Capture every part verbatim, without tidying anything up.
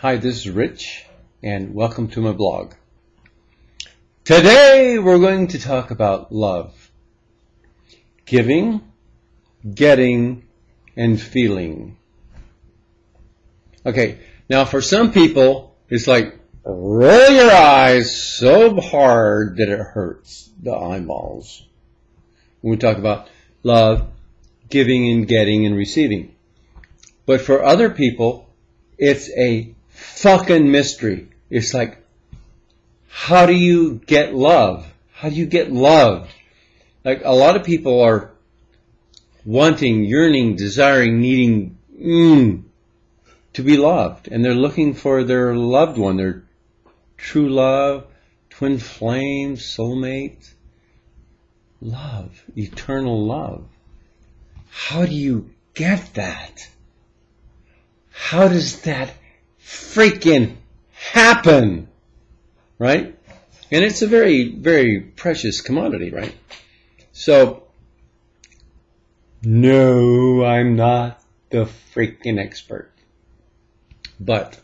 Hi, this is Rich, and welcome to my blog. Today we're going to talk about love. Giving, getting, and feeling. Okay, now for some people, it's like, roll your eyes so hard that it hurts the eyeballs. When we talk about love, giving and getting and receiving. But for other people, it's a fucking mystery. It's like, how do you get love? How do you get loved? Like, a lot of people are wanting, yearning, desiring, needing mm, to be loved. And they're looking for their loved one, their true love, twin flame, soulmate. Love, eternal love. How do you get that? How does that freaking happen? Right? And it's a very, very precious commodity, right? So, no, I'm not the freaking expert. But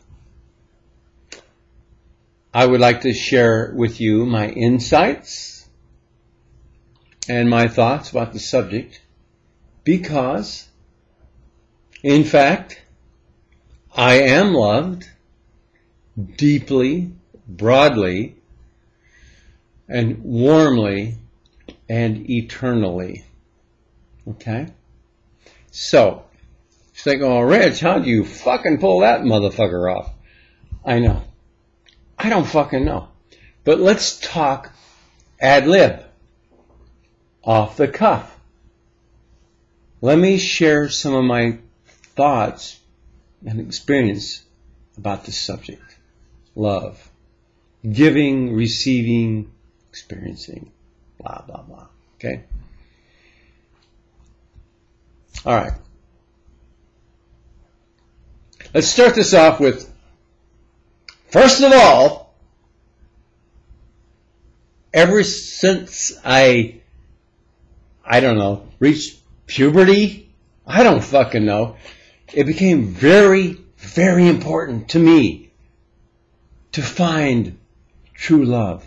I would like to share with you my insights and my thoughts about the subject because, in fact, I am loved deeply, broadly, and warmly, and eternally. Okay? So, it's like, oh, Rich, how do you fucking pull that motherfucker off? I know. I don't fucking know. But let's talk ad lib. Off the cuff. Let me share some of my thoughts and experience about this subject. Love. Giving, receiving, experiencing. Blah, blah, blah. Okay? Alright. Let's start this off with, first of all, ever since I, I don't know, reached puberty, I don't fucking know, it became very, very important to me to find true love.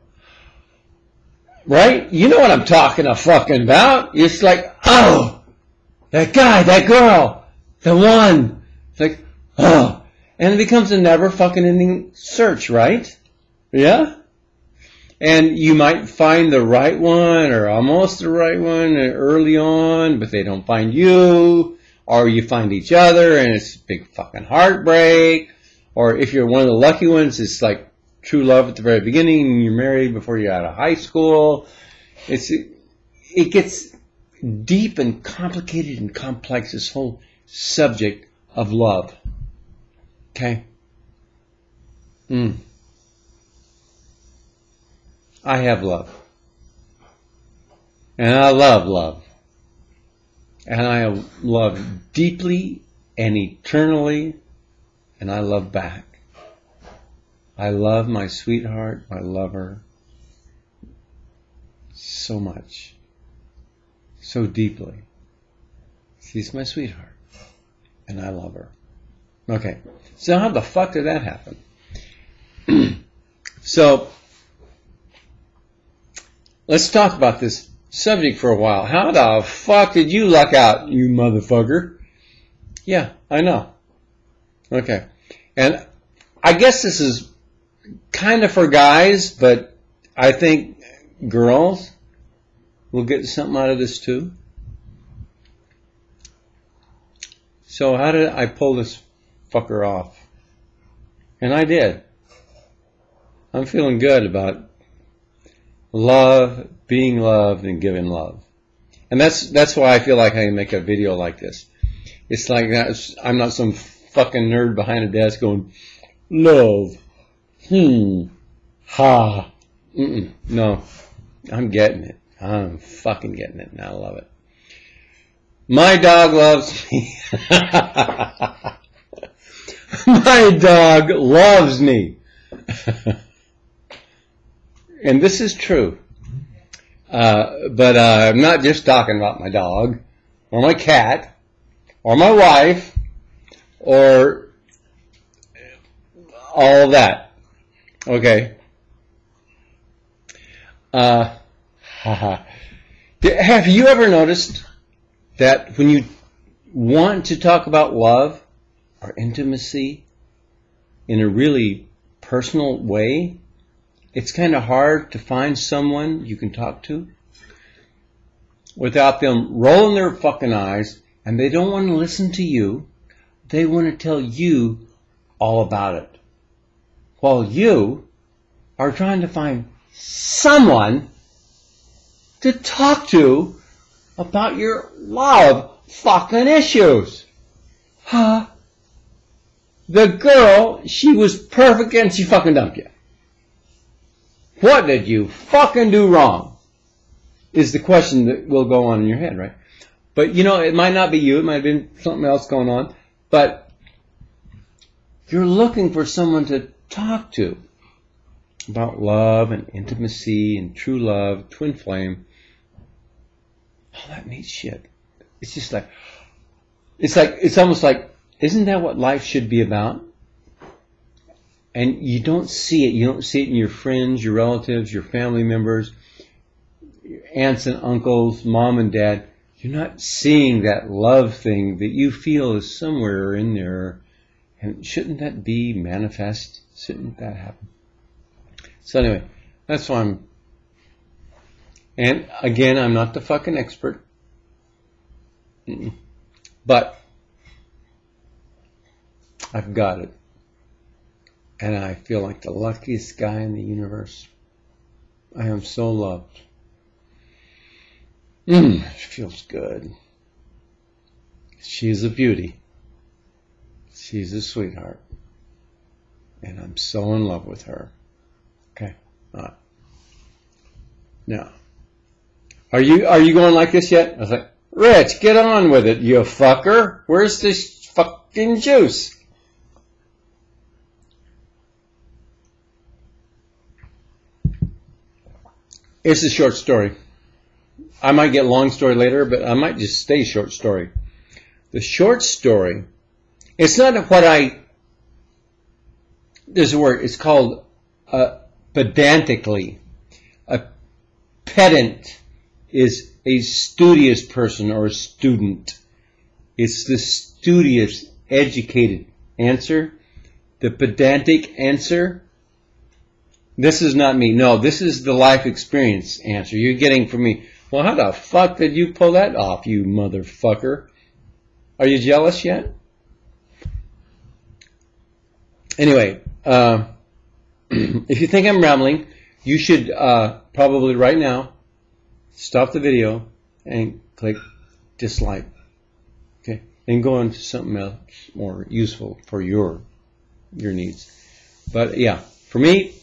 Right? You know what I'm talking a fucking about. It's like, oh, that guy, that girl, the one. It's like, oh. And it becomes a never fucking ending search, right? Yeah? And you might find the right one or almost the right one early on, but they don't find you. Or you find each other and it's a big fucking heartbreak. Or if you're one of the lucky ones, it's like true love at the very beginning and you're married before you're out of high school. It's, it gets deep and complicated and complex, this whole subject of love. Okay? Mm. I have love. And I love love. And I love deeply and eternally, and I love back. I love my sweetheart, my lover, so much, so deeply. She's my sweetheart, and I love her. Okay, so how the fuck did that happen? So, let's talk about this subject for a while. How the fuck did you luck out, you motherfucker? Yeah, I know. Okay. And I guess this is kind of for guys, but I think girls will get something out of this too. So how did I pull this fucker off? And I did. I'm feeling good about love, being loved, and giving love. And that's that's why I feel like I can make a video like this. It's like I'm not some fucking nerd behind a desk going, love, hmm, ha. Mm-mm. No, I'm getting it. I'm fucking getting it, and I love it. My dog loves me. My dog loves me. And this is true. Uh, but uh, I'm not just talking about my dog, or my cat, or my wife, or all that. Okay. Uh, have you ever noticed that when you want to talk about love or intimacy in a really personal way, it's kind of hard to find someone you can talk to without them rolling their fucking eyes, and they don't want to listen to you. They want to tell you all about it, while you are trying to find someone to talk to about your love fucking issues. Huh? The girl, she was perfect and she fucking dumped you. What did you fucking do wrong? Is the question that will go on in your head, right? But you know, it might not be you, it might have been something else going on, but you're looking for someone to talk to about love and intimacy and true love, twin flame, all that neat shit. It's just like, it's like, it's almost like, isn't that what life should be about? And you don't see it. You don't see it in your friends, your relatives, your family members, your aunts and uncles, mom and dad. You're not seeing that love thing that you feel is somewhere in there. And shouldn't that be manifest? Shouldn't that happen? So anyway, that's why I'm... And again, I'm not the fucking expert. Mm-mm. But I've got it. And I feel like the luckiest guy in the universe. I am so loved. Mmm, it feels good. She's a beauty. She's a sweetheart. And I'm so in love with her. Okay. All right. Now, are you are you going like this yet? I was like, Rich, get on with it, you fucker. Where's this fucking juice? It's a short story. I might get long story later, but I might just stay short story. The short story, it's not what I, there's a word, it's called uh, pedantically. A pedant is a studious person or a student. It's the studious, educated answer. The pedantic answer, this is not me. No, this is the life experience answer. You're getting from me, well, how the fuck did you pull that off, you motherfucker? Are you jealous yet? Anyway, uh, if you think I'm rambling, you should uh, probably right now stop the video and click dislike. Okay, and go on to something else more useful for your your needs. But yeah, for me,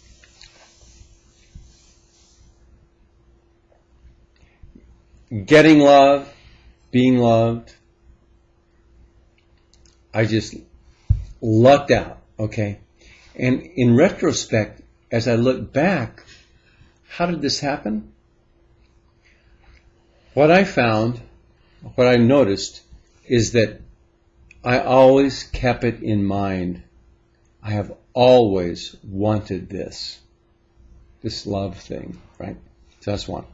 getting love, being loved, I just lucked out, okay? And in retrospect, as I look back, how did this happen? What I found, what I noticed, is that I always kept it in mind. I have always wanted this, this love thing, right? So that's one.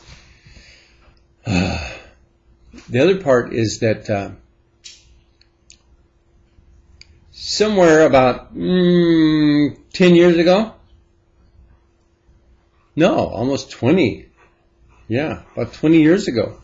Uh, the other part is that uh, somewhere about mm, ten years ago, no, almost twenty, yeah, about twenty years ago,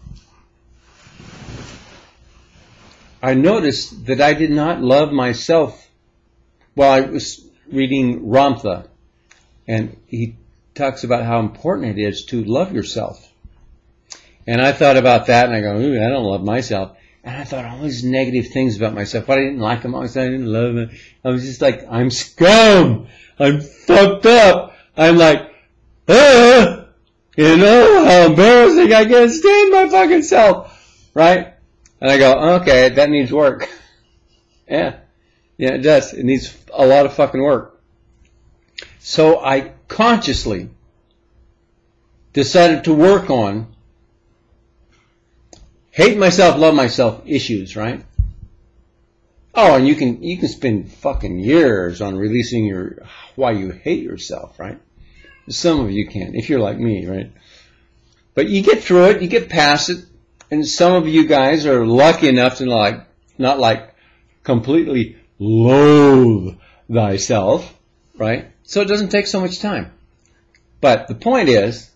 I noticed that I did not love myself. Well, I was reading Ramtha, and he talks about how important it is to love yourself. And I thought about that, and I go, ooh, I don't love myself. And I thought all these negative things about myself. But I didn't like them. I didn't love them. I was just like, I'm scum. I'm fucked up. I'm like, ah, you know, how embarrassing. I can't stand my fucking self. Right? And I go, okay, that needs work. Yeah. Yeah, it does. It needs a lot of fucking work. So I consciously decided to work on hate myself, love myself issues, right? Oh, and you can you can spend fucking years on releasing your why you hate yourself, right? Some of you can, if you're like me, right? But you get through it, you get past it, and some of you guys are lucky enough to like not like completely loathe thyself, right? So it doesn't take so much time. But the point is,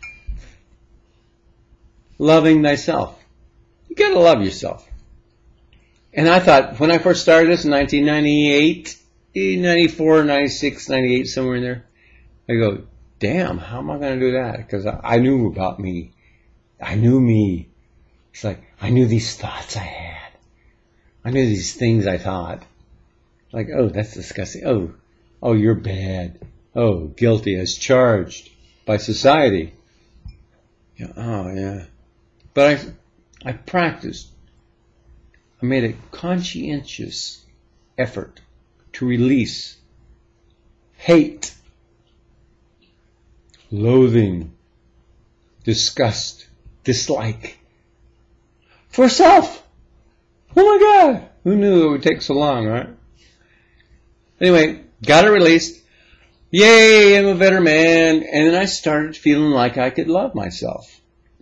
loving thyself. You gotta love yourself. And I thought, when I first started this in nineteen ninety-eight, ninety-four, ninety-six, ninety-eight, somewhere in there, I go, damn, how am I going to do that? Because I, I knew about me. I knew me. It's like, I knew these thoughts I had. I knew these things I thought. Like, oh, that's disgusting. Oh, oh, you're bad. Oh, guilty as charged by society. Yeah, oh, yeah. But I, I practiced. I made a conscientious effort to release hate, loathing, disgust, dislike for self. Oh my God! Who knew it would take so long, right? Anyway, got it released. Yay, I'm a better man. And then I started feeling like I could love myself.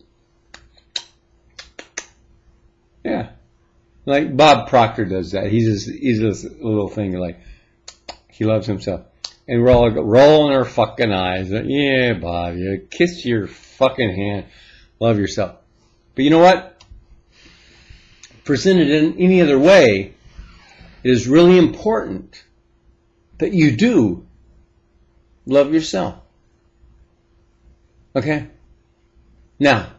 Yeah. Like Bob Proctor does that. He's this, he's this little thing like, he loves himself. And we're all rolling our fucking eyes. Yeah, Bob, yeah, kiss your fucking hand. Love yourself. But you know what? Presented in any other way, it is really important that you do love yourself. Okay? Now,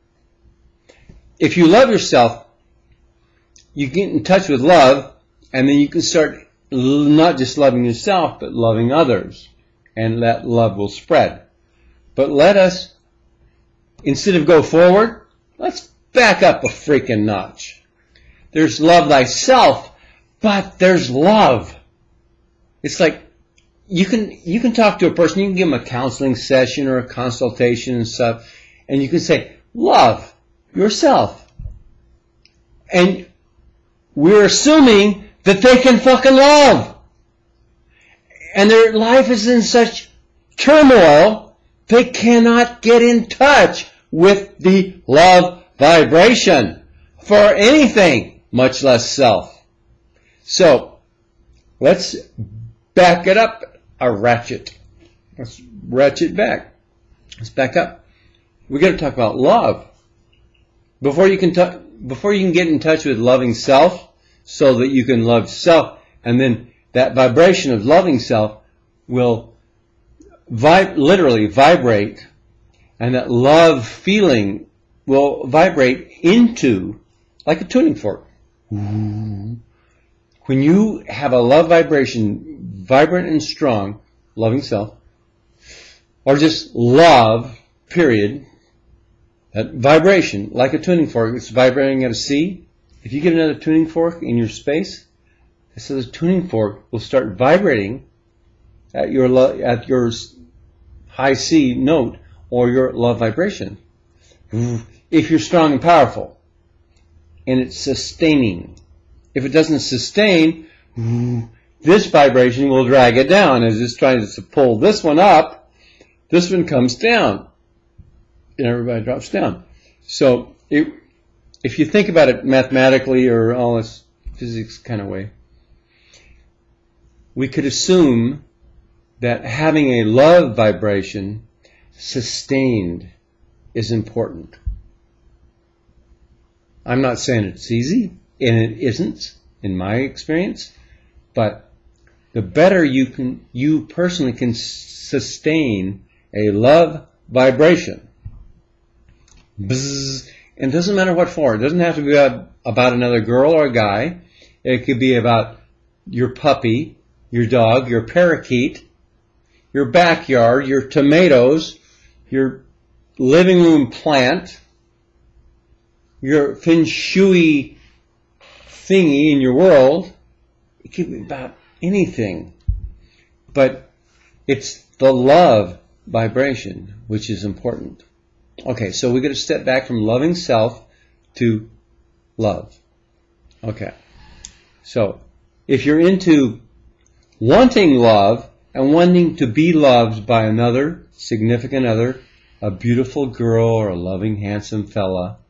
if you love yourself, you get in touch with love, and then you can start not just loving yourself, but loving others. And that love will spread. But let us, instead of go forward, let's back up a freaking notch. There's love thyself, but there's love. It's like, you can, you can talk to a person, you can give them a counseling session or a consultation and stuff, and you can say, love yourself. And we're assuming that they can fucking love. And their life is in such turmoil, they cannot get in touch with the love vibration for anything, much less self. So, let's back it up a ratchet. Let's ratchet back. Let's back up. We're going to talk about love. Before you can t- before you can get in touch with loving self, so that you can love self, and then that vibration of loving self will vib- literally vibrate, and that love feeling will vibrate into, like a tuning fork. When you have a love vibration, vibrant and strong, loving self, or just love, period, that vibration, like a tuning fork, it's vibrating at a C. If you get another tuning fork in your space, so the tuning fork will start vibrating at your lo- at your high C note or your love vibration. If you're strong and powerful, and it's sustaining. If it doesn't sustain, this vibration will drag it down. As it's trying to pull this one up, this one comes down, and everybody drops down. So it. If you think about it mathematically or all this physics kind of way, we could assume that having a love vibration sustained is important. I'm not saying it's easy, and it isn't in my experience, but the better you can, you personally can sustain a love vibration. Bzzz. And it doesn't matter what for. It doesn't have to be about another girl or a guy. It could be about your puppy, your dog, your parakeet, your backyard, your tomatoes, your living room plant, your feng shui thingy in your world. It could be about anything. But it's the love vibration which is important. Okay, so we're going to step back from loving self to love. Okay, so if you're into wanting love and wanting to be loved by another significant other, a beautiful girl or a loving, handsome fella,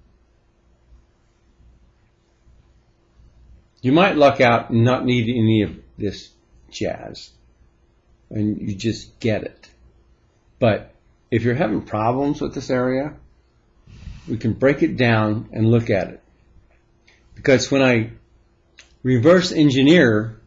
you might luck out and not need any of this jazz. And you just get it. But if you're having problems with this area, we can break it down and look at it. Because when I reverse engineer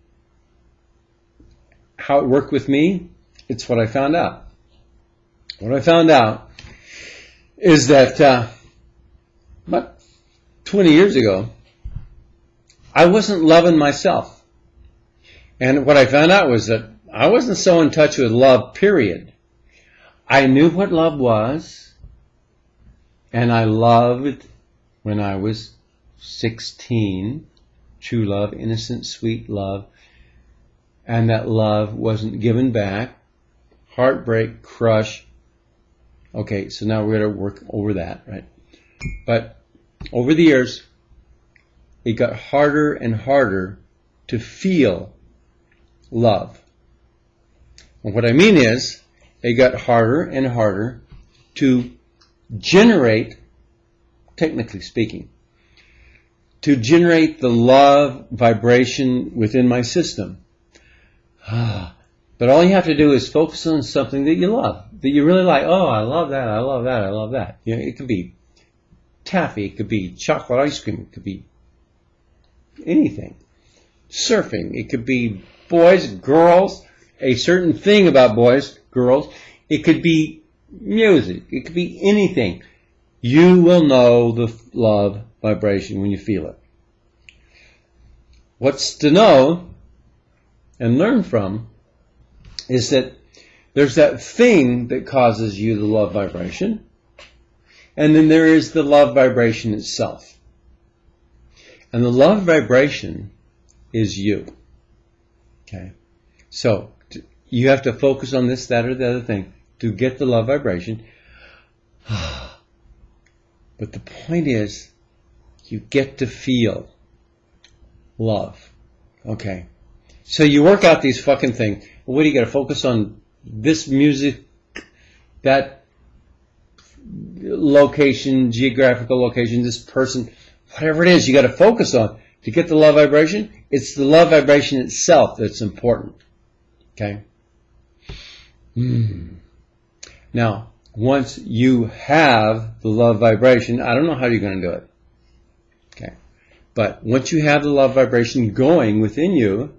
how it worked with me, it's what I found out. What I found out is that uh, about twenty years ago, I wasn't loving myself. And what I found out was that I wasn't so in touch with love, period. I knew what love was, and I loved when I was sixteen, true love, innocent, sweet love, and that love wasn't given back, heartbreak, crush. Okay, so now we're going to work over that, right? But over the years, it got harder and harder to feel love. And what I mean is, it got harder and harder to generate, technically speaking, to generate the love vibration within my system. But all you have to do is focus on something that you love, that you really like. Oh, I love that, I love that, I love that. You know, it could be taffy, it could be chocolate ice cream, it could be anything. Surfing, it could be boys, girls, a certain thing about boys, girls. It could be music, it could be anything. You will know the love vibration when you feel it. What's to know and learn from is that there's that thing that causes you the love vibration, and then there is the love vibration itself. And the love vibration is you. Okay? So, you have to focus on this, that, or the other thing to get the love vibration. But the point is, you get to feel love. Okay? So you work out these fucking things. Well, what do you got to focus on? This music, that location, geographical location, this person, whatever it is you got to focus on to get the love vibration. It's the love vibration itself that's important. Okay? Mm. Now, once you have the love vibration, I don't know how you're going to do it. Okay? But once you have the love vibration going within you,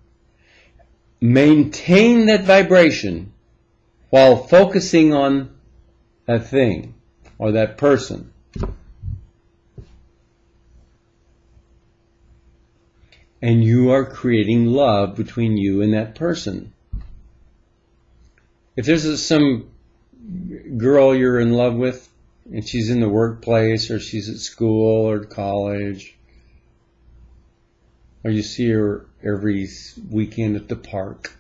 maintain that vibration while focusing on that thing or that person. And you are creating love between you and that person. If there's a, some girl you're in love with, and she's in the workplace, or she's at school or college, or you see her every weekend at the park,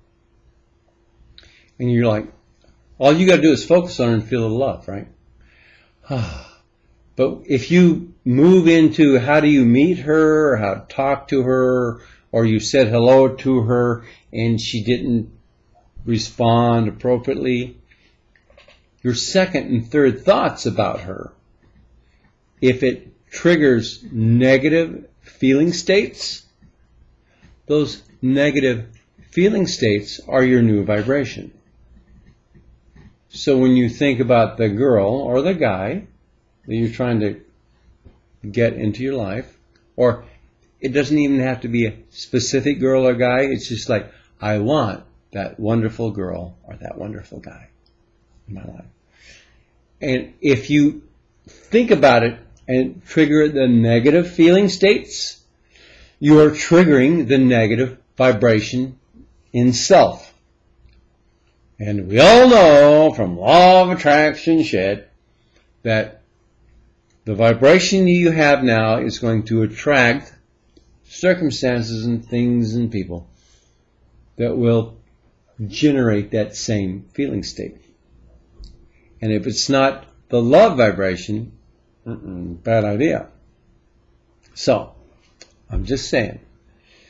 and you're like, all you got to do is focus on her and feel the love, right? But if you move into how do you meet her, or how to talk to her, or you said hello to her and she didn't respond appropriately, your second and third thoughts about her, if it triggers negative feeling states, those negative feeling states are your new vibration. So when you think about the girl or the guy that you're trying to get into your life, or it doesn't even have to be a specific girl or guy, it's just like, I want that wonderful girl or that wonderful guy in my life. And if you think about it and trigger the negative feeling states, you are triggering the negative vibration in self. And we all know from law of attraction shit that the vibration you have now is going to attract circumstances and things and people that will generate that same feeling state. And if it's not the love vibration, mm-mm, bad idea. So, I'm just saying,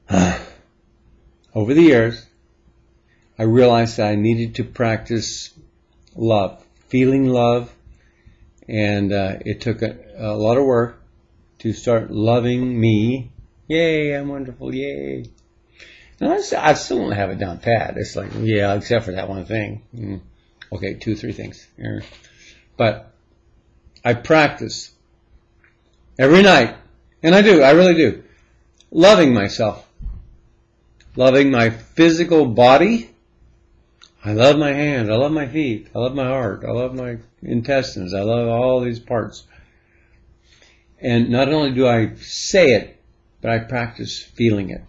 over the years, I realized that I needed to practice love, feeling love, and uh, it took a, a lot of work to start loving me. Yay, I'm wonderful, yay. Now, I still, I still don't have it down pat. It's like, yeah, except for that one thing. Mm. Okay, two, three things. Yeah. But I practice every night, and I do, I really do, loving myself, loving my physical body. I love my hands, I love my feet, I love my heart, I love my intestines, I love all these parts. And not only do I say it, but I practice feeling it.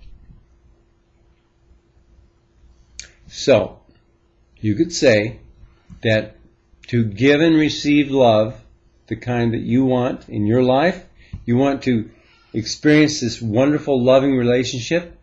So, you could say that to give and receive love, the kind that you want in your life, you want to experience this wonderful, loving relationship,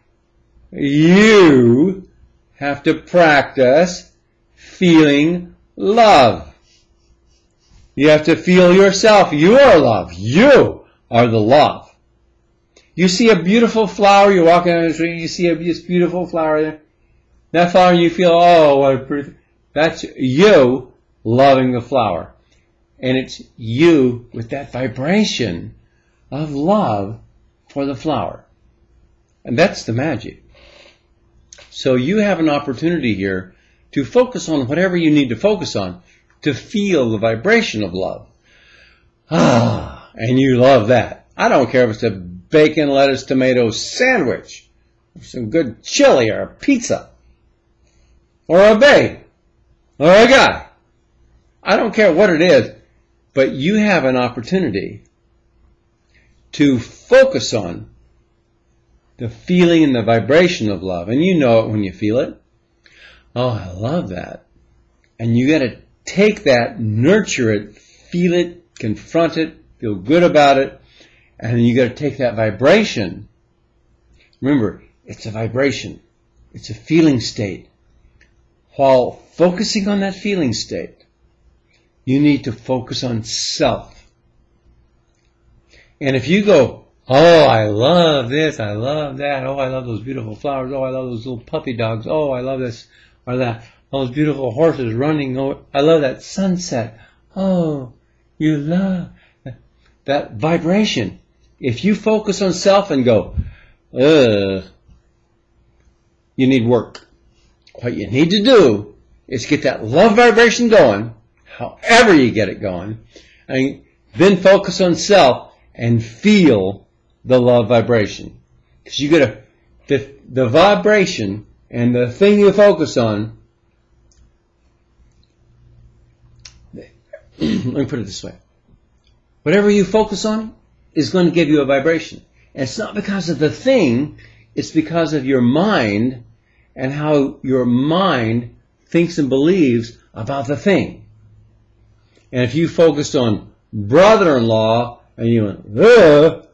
you have to practice feeling love. You have to feel yourself. You are love. You are the love. You see a beautiful flower, you're walking down the street, you see a beautiful flower there. That flower, you feel, oh, what a pretty... That's you loving the flower. And it's you with that vibration of love for the flower. And that's the magic. So you have an opportunity here to focus on whatever you need to focus on to feel the vibration of love. Ah, and you love that. I don't care if it's a bacon, lettuce, tomato sandwich, or some good chili, or a pizza, or a babe, or a guy. I don't care what it is, but you have an opportunity to focus on the feeling and the vibration of love. And you know it when you feel it. Oh, I love that. And you got to take that, nurture it, feel it, confront it, feel good about it, and then you got to take that vibration. Remember, it's a vibration. It's a feeling state. While focusing on that feeling state, you need to focus on self. And if you go, oh, I love this, I love that, oh, I love those beautiful flowers, oh, I love those little puppy dogs, oh, I love this or that, those beautiful horses running, oh, I love that sunset, oh, you love that, that vibration. If you focus on self and go, ugh, you need work. What you need to do is get that love vibration going, however you get it going, and then focus on self and feel the love vibration. Because you get a, the, the vibration and the thing you focus on, let me put it this way. Whatever you focus on is going to give you a vibration. And it's not because of the thing, it's because of your mind and how your mind thinks and believes about the thing. And if you focused on brother-in-law and you went, ugh,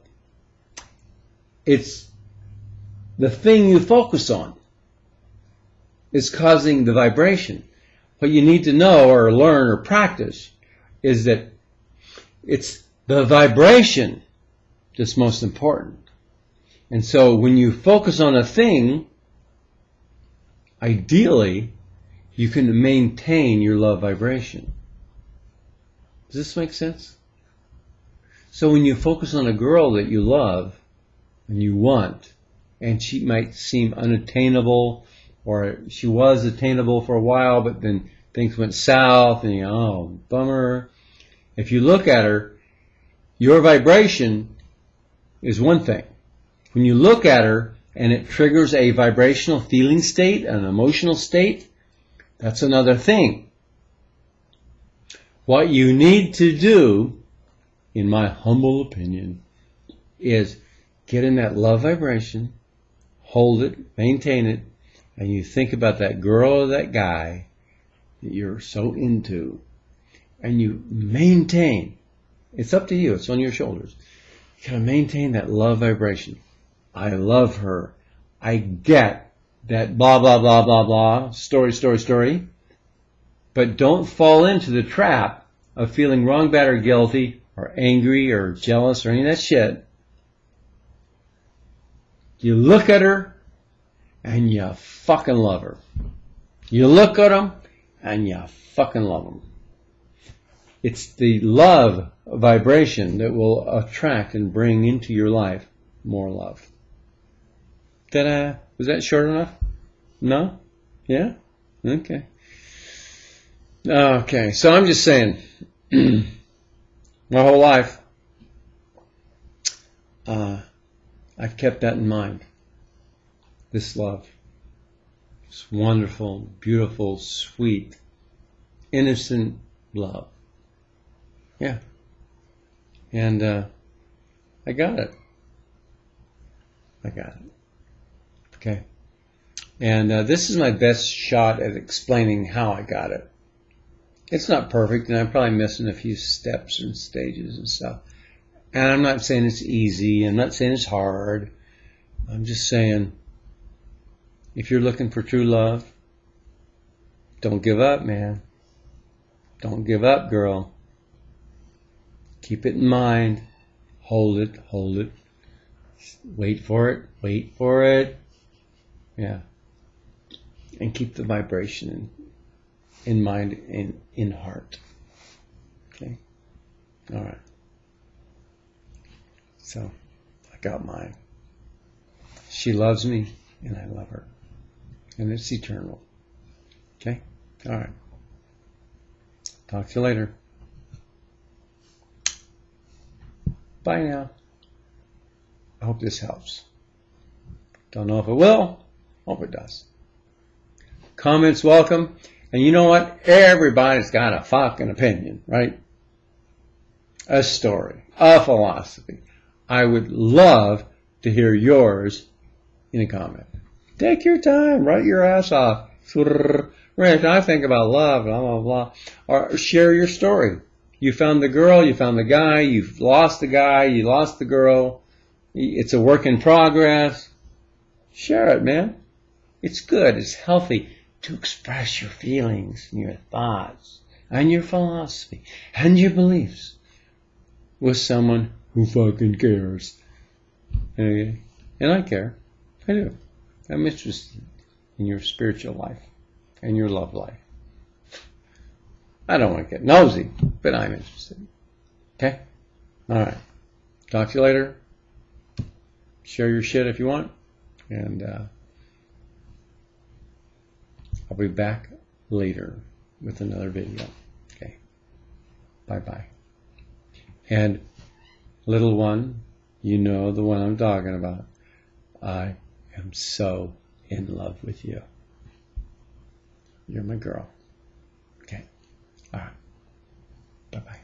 it's the thing you focus on is causing the vibration. What you need to know or learn or practice is that it's the vibration that's most important. And so when you focus on a thing, ideally, you can maintain your love vibration. Does this make sense? So when you focus on a girl that you love and you want, and she might seem unattainable, or she was attainable for a while, but then things went south, and you go, oh, bummer. If you look at her, your vibration is one thing. When you look at her and it triggers a vibrational feeling state, an emotional state, that's another thing. What you need to do, in my humble opinion, is get in that love vibration, hold it, maintain it, and you think about that girl or that guy that you're so into, and you maintain. It's up to you. It's on your shoulders. You gotta maintain that love vibration. I love her. I get that blah, blah, blah, blah, blah, story, story, story. But don't fall into the trap of feeling wrong, bad, or guilty, or angry, or jealous, or any of that shit. You look at her and you fucking love her. You look at them and you fucking love them. It's the love vibration that will attract and bring into your life more love. Ta-da! Was that short enough? No? Yeah? Okay. Okay, so I'm just saying, my whole life, uh, I've kept that in mind. This love. This wonderful, beautiful, sweet, innocent love. Yeah. And uh, I got it. I got it. Okay. And uh, this is my best shot at explaining how I got it. It's not perfect, and I'm probably missing a few steps and stages and stuff. And I'm not saying it's easy. I'm not saying it's hard. I'm just saying, if you're looking for true love, don't give up, man. Don't give up, girl. Keep it in mind. Hold it, hold it. Wait for it, wait for it. Yeah. And keep the vibration in, in mind and in heart. Okay? All right. So, I got mine. She loves me, and I love her. And it's eternal. Okay? All right. Talk to you later. Bye now. I hope this helps. Don't know if it will. Hope it does. Comments welcome. And you know what? Everybody's got a fucking opinion, right? A story. A philosophy. I would love to hear yours in a comment. Take your time. Write your ass off. Rich, I think about love, blah, blah, blah. Or share your story. You found the girl, you found the guy, you've lost the guy, you lost the girl. It's a work in progress. Share it, man. It's good. It's healthy to express your feelings and your thoughts and your philosophy and your beliefs with someone who fucking cares. Okay? And I care. I do. I'm interested in your spiritual life and your love life. I don't want to get nosy, but I'm interested. Okay? All right. Talk to you later. Share your shit if you want. And uh, I'll be back later with another video. Okay? Bye-bye. And little one, you know the one I'm talking about. I am so in love with you. You're my girl. Okay. All right. Bye-bye.